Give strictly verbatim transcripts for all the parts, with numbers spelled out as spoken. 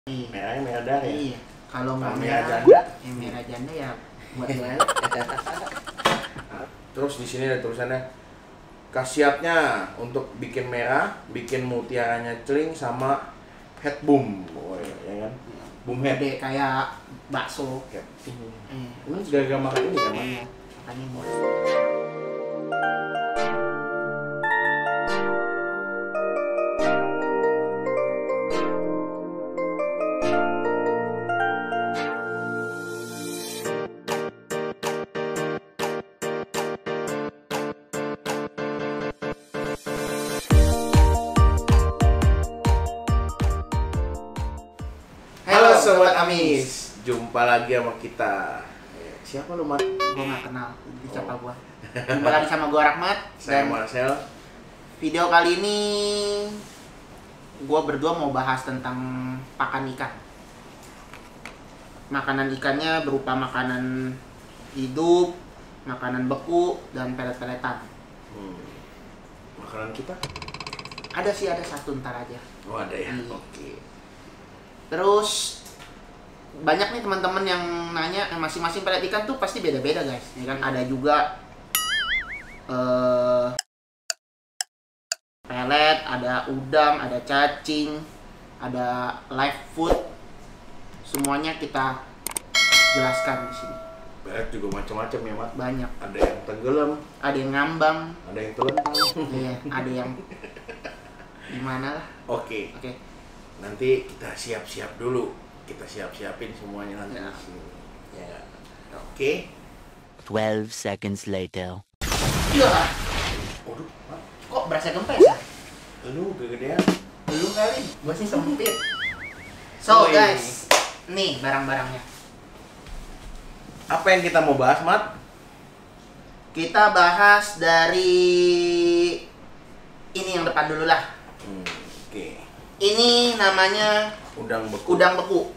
Iya. Merahnya merah darah ya? Iya. Kalau Kalau mau merah merah janda, yang merah janda ya buat lele. terus di sini ada tulisannya khasiatnya untuk bikin merah, bikin mutiaranya celing sama head boom, oh, ya, ya kan? Boom head. Gede kayak bakso. Kayak ini. Eh, Ini gara-gara makan ini kan? Mas? iya. Makanya mau. Halo Sobat Amis, jumpa lagi sama kita. Eh, Siapa lu, Mat? Gue gak kenal, dicapa gua. Jumpa lagi sama gua Rahmat. Saya Dan Marcel. video kali ini gua berdua mau bahas tentang pakan ikan. Makanan ikannya berupa makanan hidup, makanan beku, dan pelet-peletan. Hmm. Makanan kita? Ada sih, ada satu ntar aja. Oh ada ya? Iya. Oke. Terus banyak nih teman-teman yang nanya, eh, masing-masing pelet ikan tuh pasti beda-beda guys. Ya kan, ada juga eh, pelet, ada udang, ada cacing, ada live food. Semuanya kita jelaskan di sini. Pelet juga macam-macam ya, Mat. Banyak. Ada yang tenggelam, Ada yang ngambang, ada yang telentang. iya, ada yang gimana lah. Oke. Oke. Nanti kita siap-siap dulu. Kita siap-siapin semuanya nanti Ya. di sini. Ya. Oke. twelve seconds later. Iya. Waduh, Mat. Kok berasa gempes ya? Lu kegedean. Belum kali, gua sih sempit. So Woi. guys, nih barang-barangnya. Apa yang kita mau bahas, Mat? Kita bahas dari ini yang depan dulu lah. Hmm, Oke. Ini namanya Udang beku. udang beku.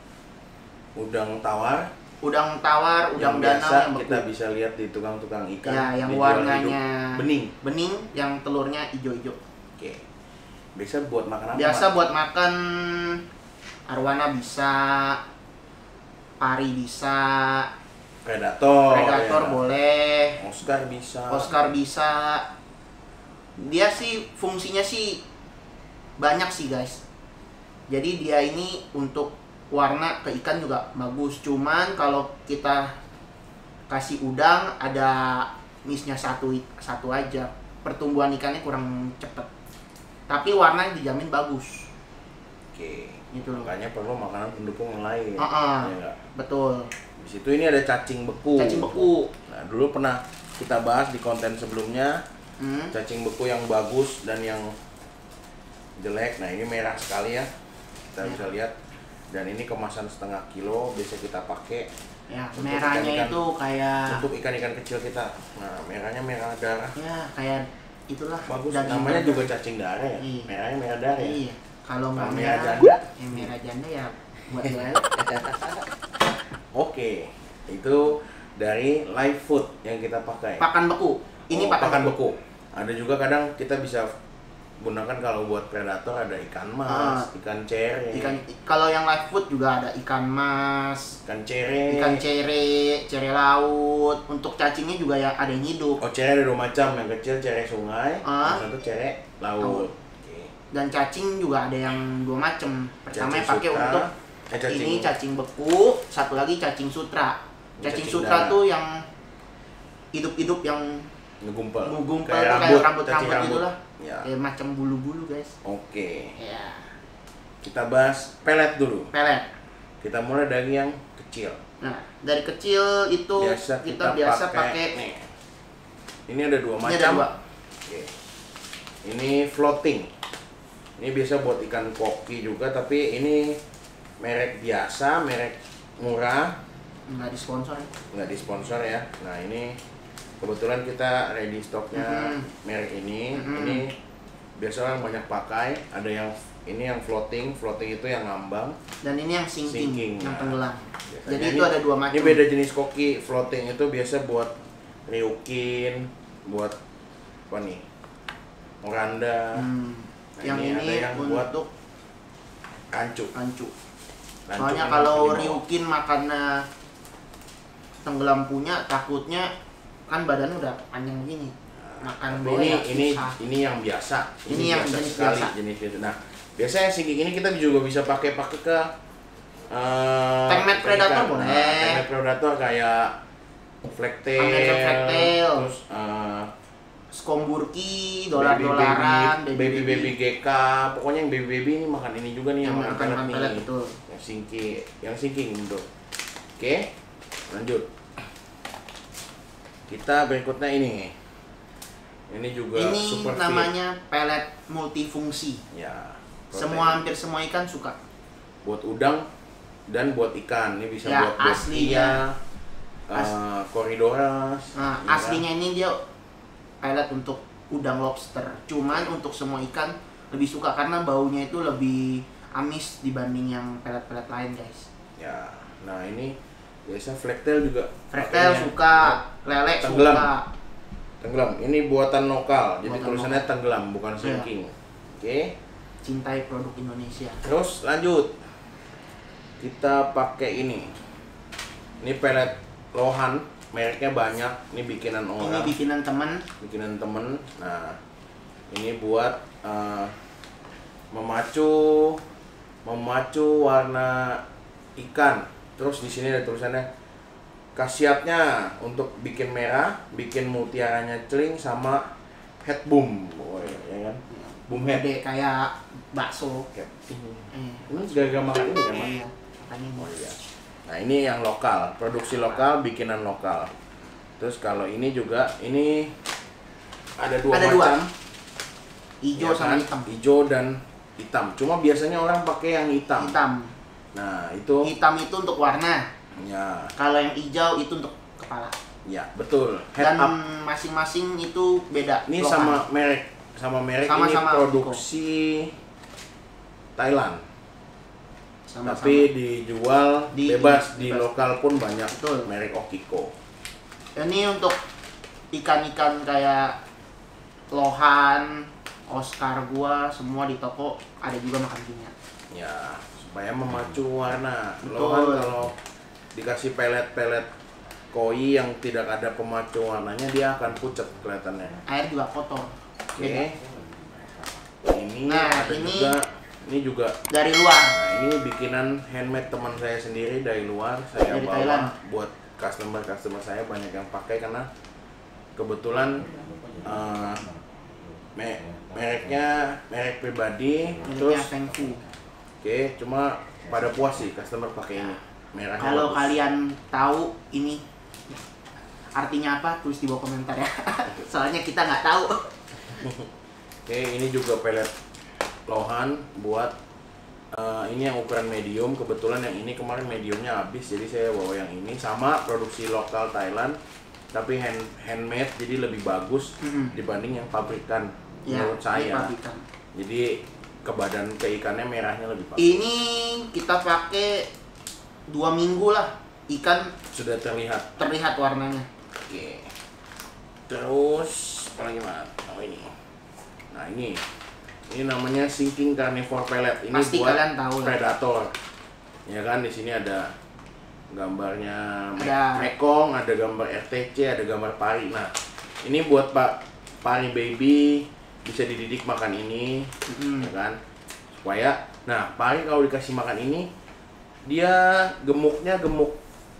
Udang tawar. Udang tawar, udang yang danau biasa yang beku. kita bisa lihat di tukang-tukang ikan. Ya, yang dijual warnanya hidup. bening. Bening, yang telurnya hijau-hijau. Oke. Biasa buat makan apa? Biasa Mat? buat makan arwana bisa, pari bisa, Predator. predator ya. boleh, Oscar bisa. Oscar bisa. Dia sih fungsinya sih banyak sih guys. Jadi dia ini untuk warna ke ikan juga bagus. Cuman kalau kita kasih udang ada missnya satu satu aja. Pertumbuhan ikannya kurang cepet. Tapi warnanya dijamin bagus. Oke. Gitu loh. Makanya perlu makanan pendukung yang lain. Uh-uh. Ya nggak? Betul. Di situ ini ada cacing beku. Cacing beku. Nah, dulu pernah kita bahas di konten sebelumnya. Hmm. Cacing beku yang bagus dan yang jelek. Nah, ini merah sekali ya. Kita Ya. bisa lihat. Dan ini kemasan setengah kilo, biasa kita pakai Ya, untuk merahnya ikan-ikan- itu kayak untuk ikan-ikan kecil kita. Nah, merahnya merah darah. ya kayak itulah Bagus. daging Namanya burger. juga cacing darah ya. Iya. Merahnya merah darah ya. Iya. Kalau mau Kalau merah merah janda? yang merah janda ya buat lele. Oke. Itu dari live food yang kita pakai. Pakan beku. Ini Oh, pakan, pakan beku. beku. Ada juga kadang kita bisa gunakan kalau buat predator ada ikan mas, Ah. ikan cere, Ikan kalau yang live food juga ada ikan mas, ikan cere, ikan cere, cere laut. Untuk cacingnya juga ya ada yang hidup. Oh, cere ada dua macam, yang kecil cere sungai, Ah. yang satu cere laut. Laut. Oke. Dan cacing juga ada yang dua macam. Pertama yang Cacing pakai sutra, untuk eh, cacing, ini cacing beku, satu lagi cacing sutra. Cacing, Cacing sutra darah. tuh yang hidup-hidup yang ngegumpal, ngegumpal kayak tuh rambut, kayak rambut-rambut cacing rambut. gitu lah. Ya. Kayak macam bulu-bulu guys. Oke. Ya, Kita bahas pelet dulu. pelet. Kita mulai dari yang kecil. Nah, dari kecil itu Biasa kita, kita, biasa pakai. pakai Nih. Ini ada dua ini macam. ada dua. Oke. Ini floating. Ini biasa buat ikan koki juga, tapi ini merek biasa, merek murah, Nggak disponsor ya. nggak disponsor ya. Nah, ini kebetulan kita ready stoknya Mhm. merek ini. Mhm. Ini biasa orang banyak pakai. Ada yang ini yang floating, floating itu yang ngambang. Dan ini yang sinking, Sinking, yang nah. tenggelam. Biasanya Jadi ini- itu ada dua macam. Ini beda jenis koki. Floating itu biasa buat ryukin, buat apa nih? Oranda. Hmm. Nah, Yang ini ini, ada yang buat untuk kancu. kancu. Soalnya kalau Ryukin makannya tenggelam punya, takutnya kan badannya udah panjang begini. Makan Tapi bola ini ya ini susah. ini yang biasa. Ini yang biasa jenis sekali biasa. jenis itu. Nah, biasanya sinking ini kita juga bisa pakai pakai ke uh, Tankmat Predator boleh. Nah, Tankmat Predator kayak Flagtail, American Flagtail. terus uh, Skomburki, dolar-dolaran, baby baby, baby G K, pokoknya yang baby baby ini makan ini juga nih yang, yang makan makan pelet pelet nih. betul. Yang sinking, yang sinking bro. Oke, lanjut. Kita berikutnya ini. Ini juga Ini super namanya pelet multifungsi. fit. Ya. Semua hampir semua ikan suka. Buat udang dan buat ikan. Ini bisa Ya, buat buat aslinya. As- uh, Corydoras. Nah, ya kan? aslinya ini dia pelet untuk udang lobster. Cuman untuk semua ikan lebih suka karena baunya itu lebih amis dibanding yang pelet-pelet lain, guys. Ya. Nah, ini biasa Flagtail juga. Fractal pakainya. suka, lele Tenggelam. suka. Tenggelam. Ini buatan lokal. Jadi Buatan tulisannya lokal. tenggelam bukan Iya. sinking. Oke. Cintai produk Indonesia. Terus lanjut. Kita pakai ini. Ini pelet lohan, mereknya banyak. Ini bikinan Ini orang. bikinan teman. bikinan temen. Nah, ini buat uh, memacu memacu warna ikan. Terus di sini ada tulisannya khasiatnya untuk bikin merah, bikin mutiaranya celing sama head boom. Oh, ya kan? Boom head. Gede kayak bakso. Kayak ini. Eh, Ini gara-gara makan ini kan, Mas? iya, makanya Oh iya. Nah, ini yang lokal, produksi lokal, bikinan lokal. Terus kalau ini juga, ini ada dua ada macam. dua. Hijau ya sama kan? hitam. Hijau dan hitam. Cuma biasanya orang pakai yang hitam. Hitam. Nah, itu Hitam itu untuk warna. ya, Kalau yang hijau itu untuk kepala. ya betul. Head Dan up. masing-masing itu beda. Ini lokan. sama merek, sama merek Sama-sama ini produksi Thailand. Sama-sama. Tapi dijual Di- bebas di bebas. lokal pun banyak. Betul. Merek Okiko. Ini untuk ikan-ikan kayak lohan, Oscar gua, semua di toko ada juga makan punya. Ya, supaya memacu warna. Betul. Lohan kalau dikasih pelet-pelet koi yang tidak ada pemacu warnanya, dia akan pucat kelihatannya. Air juga kotor. Oke. Beda. Ini Nah, ada ini- juga ini juga Dari luar. nah, ini bikinan handmade teman saya sendiri dari luar. Saya Dari bawa Thailand. buat customer-customer saya, banyak yang pakai karena kebetulan eh, me- mereknya merek pribadi. Miliknya Terus Feng Fu. oke, cuma pada puas sih customer pakai ini. Merahnya Kalau bagus. kalian tahu ini artinya apa, tulis di bawah komentar ya. Soalnya kita nggak tahu. Oke, ini juga pelet lohan buat eh, ini yang ukuran medium. Kebetulan yang ini kemarin mediumnya habis, jadi saya bawa yang ini. Sama produksi lokal Thailand, tapi hand handmade, jadi lebih bagus Mm-mm. dibanding yang pabrikan Ya, menurut saya. dipabrikan. Jadi ke badan ke ikannya merahnya lebih bagus. Ini kita pakai dua minggu lah, ikan Sudah terlihat. terlihat warnanya. Oke. Terus apa lagi Mas? Oh ini. Nah ini, ini namanya sinking carnivore pellet. Ini Pasti buat kalian tahu lah. predator. Ya kan, di sini ada gambarnya Ada- mekong, ada gambar R T C, ada gambar pari. Nah, ini buat Pak pari baby bisa dididik makan ini, Mm. ya kan? Supaya, nah pari kalau dikasih makan ini, dia gemuknya gemuk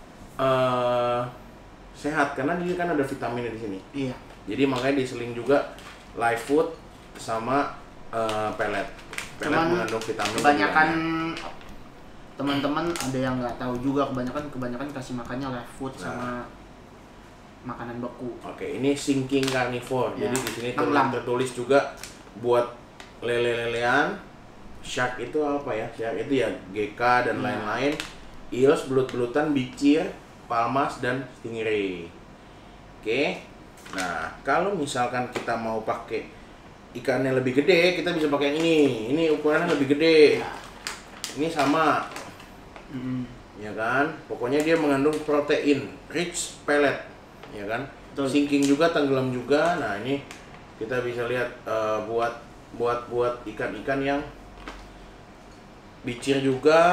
eh, sehat karena dia kan ada vitaminnya di sini. Iya. Jadi makanya diseling juga live food sama eh, pellet. Pellet Cuman mengandung vitamin. Kebanyakan lebih teman-teman ada yang nggak tahu juga, kebanyakan kebanyakan kasih makannya live food Nah. sama makanan beku. banyak. Oke, ini sinking carnivore. Ya, Jadi di sini ter- tenggelam. tertulis juga buat lele-lelean. Shark itu apa ya? Shark itu ya G K dan Ya. lain-lain. Eels, belut-belutan, bicir, palmas dan stingray. Oke. Nah, kalau misalkan kita mau pakai ikannya lebih gede, kita bisa pakai yang ini. Ini ukurannya lebih gede. Ya. Ini sama, Mm. ya kan? Pokoknya dia mengandung protein, rich pellet, ya kan? Betul. Sinking juga, tenggelam juga. Nah, ini kita bisa lihat eh, buat buat buat ikan-ikan yang bicir juga,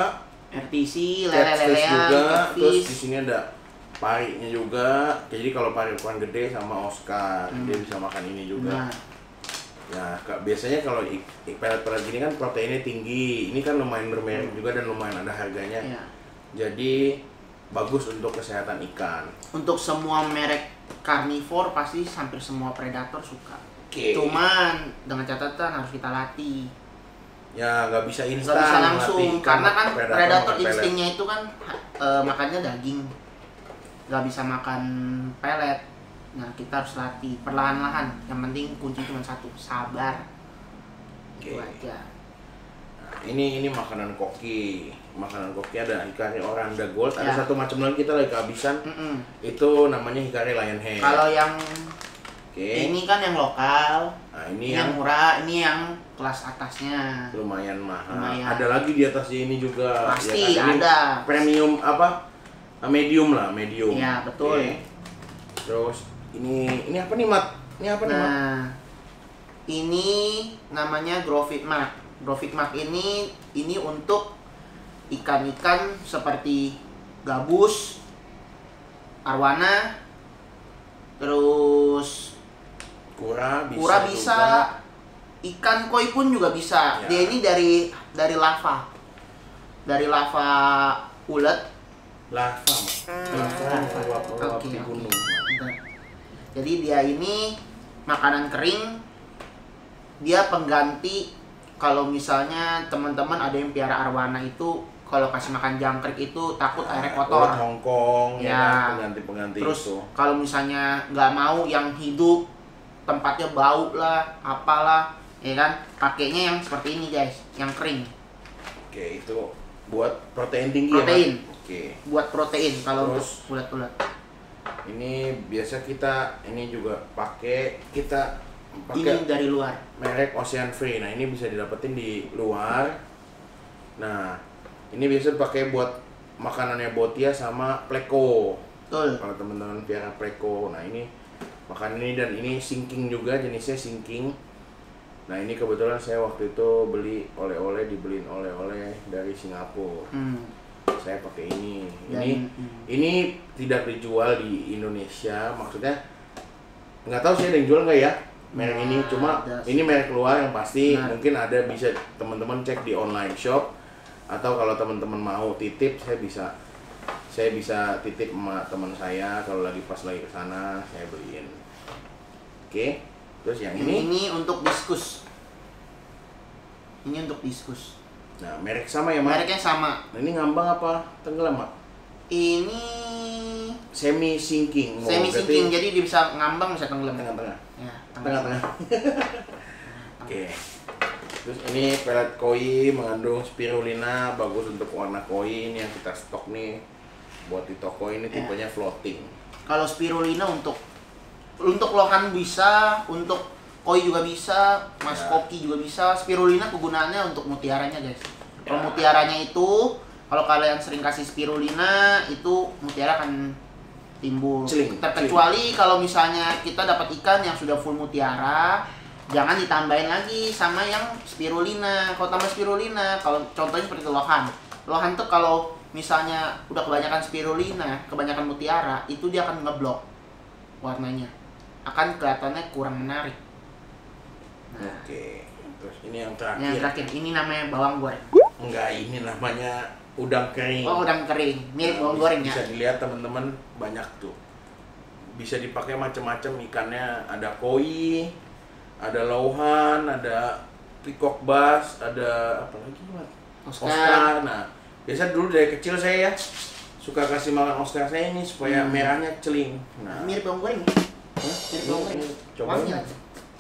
R T C, catfish lele-lelean, juga, terus di catfish. sini ada parinya juga. Jadi kalau pari ukuran gede sama Oscar, Hmm. dia bisa makan ini juga. Nah, Ya, Kak, biasanya kalau ik- ik- pelet-pelet gini kan proteinnya tinggi. Ini kan lumayan bermerek juga dan lumayan ada harganya. ya. Jadi bagus untuk kesehatan ikan. Untuk semua merek karnivor pasti hampir semua predator suka. Oke. Cuman dengan catatan harus kita latih. Ya nggak bisa instan. Nggak bisa langsung melatih ikan karena kan predator predator makan pelet. instingnya itu kan eh, makannya daging. Nggak bisa makan pelet. Nah, kita harus latih perlahan-lahan. Yang penting kunci cuma satu, sabar. Oke. Itu aja. Nah, ini ini makanan koki. Makanan koki ada hikari oranda gold. Ada Ya. satu macam lagi kita lagi kehabisan. Mm-mm. Itu namanya hikari lion head. Kalau yang Oke. ini kan yang lokal, Nah, ini ini yang yang murah, ini yang kelas atasnya. lumayan mahal. Lumayan. Ada lagi di atasnya ini juga. Pasti Ya kan? Ini ada. Premium apa? Medium lah, medium. Iya, betul. Oke. Terus ini ini apa nih, Mat? Ini apa nih, Mat? Nah, ini namanya Growfit Mark. Growfit Mark ini ini untuk ikan-ikan seperti gabus, arwana, terus Kura bisa. kura bisa, juga. ikan koi pun juga bisa. Ya. Dia ini dari dari lava, dari lava ulet. Lava, Mat. Lava, Lava. uap uap Oke, di oke. gunung. Bentar. Jadi dia ini makanan kering. Dia pengganti kalau misalnya teman-teman ada yang piara arwana itu kalau kasih makan jangkrik itu takut airnya kotor. Ulat Hongkong, ya, Ya. kan, pengganti-pengganti Terus itu. kalau misalnya nggak mau yang hidup, tempatnya bau lah, apalah, ya kan? Pakainya yang seperti ini guys, yang kering. Oke, itu buat protein tinggi Protein. ya, Mat? Oke. Buat protein kalau untuk Terus? ulat-ulat. Ini biasa kita ini juga pakai kita Ini pakai dari luar. merek Ocean Free. Nah, ini bisa didapetin di luar. Nah, ini biasa pakai buat makanannya Botia sama Pleco. Betul. Kalau teman-teman piara Pleco. Nah, ini makan ini dan ini sinking juga, jenisnya sinking. Nah, ini kebetulan saya waktu itu beli oleh-oleh, dibeliin oleh-oleh dari Singapura. Hmm. Saya pakai ini. Dan- Ini hmm. ini tidak dijual di Indonesia, maksudnya nggak tahu sih ada yang jual nggak ya merek Nah, ini. Cuma ada sih. ini merek luar yang pasti. Benar. Mungkin ada, bisa teman-teman cek di online shop, atau kalau teman-teman mau titip, saya bisa saya bisa titip sama teman saya kalau lagi pas lagi ke sana saya beliin. Oke, terus yang Ini, ini, ini untuk diskus. Ini untuk diskus. nah merek sama ya, Mak? Mereknya sama. Nah, ini ngambang apa tenggelam, Mak? Ini Semi sinking. semi sinking, jadi dia bisa ngambang bisa tenggelam. tengah-tengah. Ya, Tengah-tengah. Oke. Terus ini pelet koi mengandung spirulina, bagus untuk warna koi. Ini yang kita stok nih buat di toko ini, Ya. tipenya floating. Kalau spirulina untuk untuk lohan bisa, untuk koi juga bisa, mas Ya. koki juga bisa. Spirulina kegunaannya untuk mutiaranya guys. Kalau Ya. mutiaranya itu, kalau kalian sering kasih spirulina, itu mutiara akan timbul. Celing, Terkecuali kalau misalnya kita dapat ikan yang sudah full mutiara, jangan ditambahin lagi sama yang spirulina. Kalau tambah spirulina, kalau contohnya seperti lohan. Lohan tuh kalau misalnya udah kebanyakan spirulina, kebanyakan mutiara, itu dia akan ngeblok warnanya. Akan kelihatannya kurang menarik. Nah, Oke. Terus ini yang terakhir. yang terakhir ini namanya bawang goreng. Enggak, ini namanya udang kering. Oh, udang kering, mirip Nah, bawang bisa- goreng ya. Bisa dilihat teman-teman, banyak tuh. Bisa dipakai macam-macam ikannya. Ada koi, ada lauhan, ada peacock bass, ada apa lagi, Mat? Oscar. Oscar. Nah, biasa dulu dari kecil saya ya suka kasih makan Oscar saya ini supaya Hmm. merahnya celing. Nah, Mirip bawang goreng. Ya? Hah? Mirip Ini- bawang goreng. ini coba Wangi ini. lagi.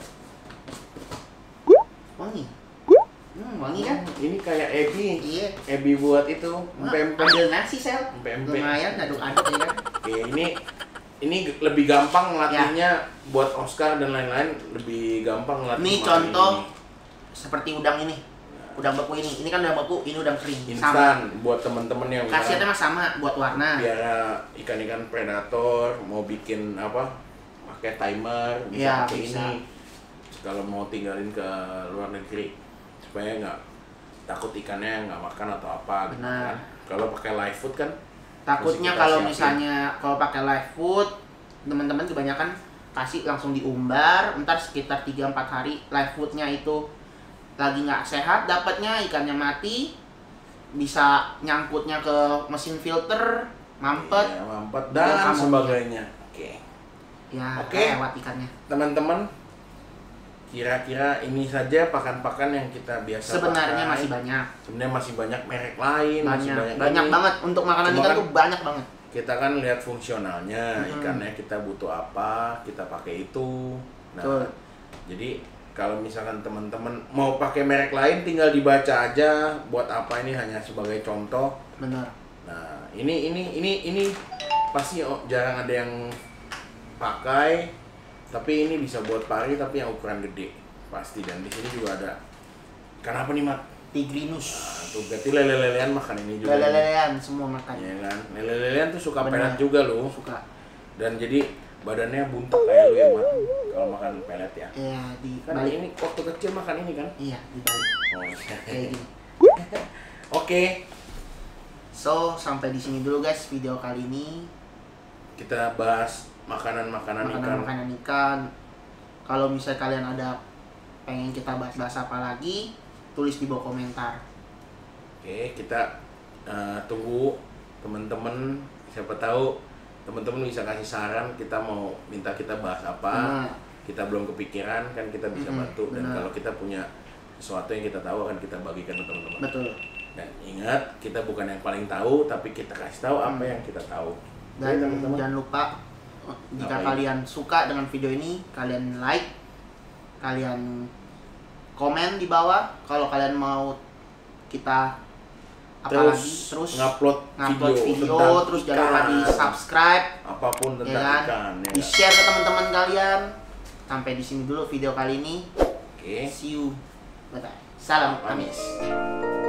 Wangi. Hmm, wangi kan? Ini kayak ebi, Iya. ebi buat itu Wah, pempek. ambil nasi sel. Pempek. Lumayan aduk-aduk ya kan. Oke, ini ini lebih gampang ngelatihnya buat Oscar dan lain-lain, lebih gampang ngelatih. Ini makan contoh ini. seperti udang ini. Udang beku ini. Ini kan udang beku, ini udang kering. Sama. Instan buat temen-temen yang Khasiatnya misalnya mah sama buat warna. biara ikan-ikan predator mau bikin apa pakai timer bisa Iya, pakai bisa. ini kalau mau tinggalin ke luar negeri supaya nggak takut ikannya nggak makan atau apa gitu Benar. kan. Kalau pakai live food kan takutnya kita kalau siapin. misalnya kalau pakai live food teman-teman kebanyakan kasih langsung diumbar, ntar sekitar tiga empat hari live foodnya itu lagi nggak sehat, dapatnya ikannya mati, bisa nyangkutnya ke mesin filter, mampet, Iya, mampet dan dan amonia. sebagainya. Oke. ya Oke. lewat ikannya. Teman-teman, kira-kira ini saja pakan-pakan yang kita biasa Sebenarnya pakai. masih banyak, Sebenarnya masih banyak merek lain, masih banyak, banyak, banyak ini. banget untuk makanan Cuma ikan kan- tuh banyak banget. Kita kan lihat fungsionalnya, Hmm. ikannya kita butuh apa, kita pakai itu. Nah, Betul. jadi kalau misalkan teman-teman mau pakai merek lain, tinggal dibaca aja buat apa ini, hanya sebagai contoh. Bener. Nah, ini ini ini ini pasti oh, jarang ada yang pakai, tapi ini bisa buat pari tapi yang ukuran gede pasti. Dan di sini juga ada ikan apa nih, Mat? Tigrinus. Nah, tuh berarti lele-lelean makan ini juga. Lele-lelean semua makan. Ya kan, lele-lelean tuh suka Benar. pelet juga loh. Suka. Dan jadi badannya buntuk kayak lu ya, Mat, kalau makan pelet ya. Ya di Kan balik. ini waktu kecil makan ini kan? Iya di balik. Oh, iya. Kayak gini. Oke, So sampai di sini dulu guys video kali ini. kita bahas makanan-makanan ikan. Makanan-makanan ikan. Kalau misalnya kalian ada pengen kita bahas-bahas apa lagi, tulis di bawah komentar. Oke, kita uh, tunggu teman-teman. Siapa tahu teman-teman bisa kasih saran, kita mau minta kita bahas apa. Nah, Kita belum kepikiran, kan kita bisa Mm-mm, bantu. Dan benar. kalau kita punya sesuatu yang kita tahu, akan kita bagikan ke teman-teman. betul. Dan ingat, kita bukan yang paling tahu, tapi kita kasih tahu apa Hmm. yang kita tahu. Dan Oke, teman-teman. jangan lupa jika Ngapain? kalian suka dengan video ini, kalian like, kalian komen di bawah. Kalau kalian mau kita apa Terus lagi terus ngupload ngupload video, video, tentang terus jangan lupa ikan. di subscribe, Apapun ya tentang kan? ikan. Ya Di kan? share ke teman-teman kalian. Sampai di sini dulu video kali ini. Oke. See you. Bye bye. Salam amis.